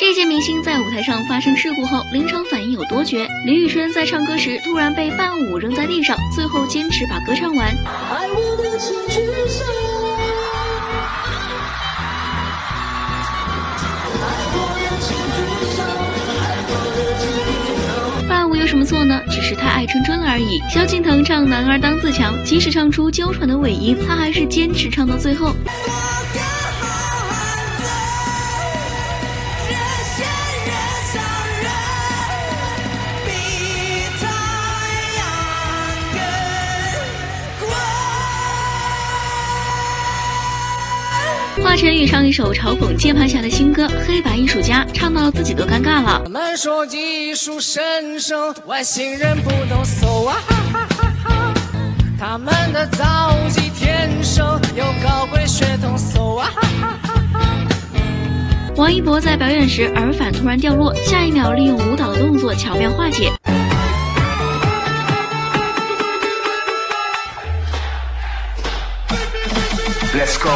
这届明星在舞台上发生事故后，临场反应有多绝？李宇春在唱歌时突然被伴舞扔在地上，最后坚持把歌唱完。爱我的请举手，伴舞有什么错呢？只是太爱春春了而已。萧敬腾唱《男儿当自强》，即使唱出娇喘的尾音，他还是坚持唱到最后。华晨宇唱一首嘲讽键盘侠的新歌《黑白艺术家》，唱到自己都尴尬了。 他们说技术神圣，外星人不懂搜啊哈哈哈哈，他们的造诣天生有高贵血统搜啊哈哈哈哈。 王一博在表演时耳返突然掉落，下一秒利用舞蹈的动作巧妙化解。 Let's go。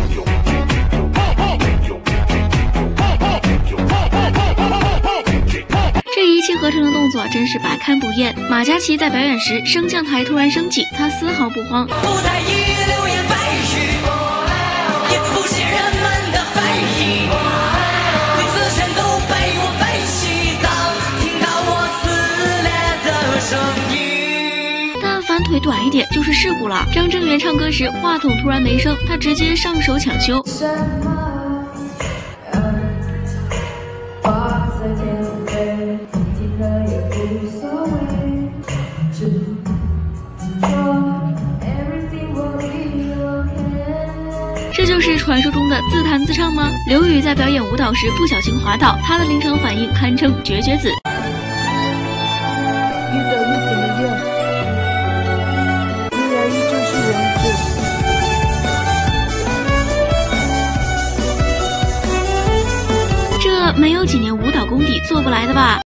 这一气呵成的动作真是百看不厌。马嘉祺在表演时升降台突然升起，他丝毫不慌。 不在意流言蜚语，也不屑人们的非议，鬼子全都被我废弃，当听到我撕裂的声音。 但凡腿短一点就是事故了。张震源唱歌时话筒突然没声，他直接上手抢修。这就是传说中的自弹自唱吗？刘宇在表演舞蹈时不小心滑倒，他的临场反应堪称绝绝子。 遇到又怎么样？原来依旧是王子。 这没有几年舞蹈功底做不来的吧？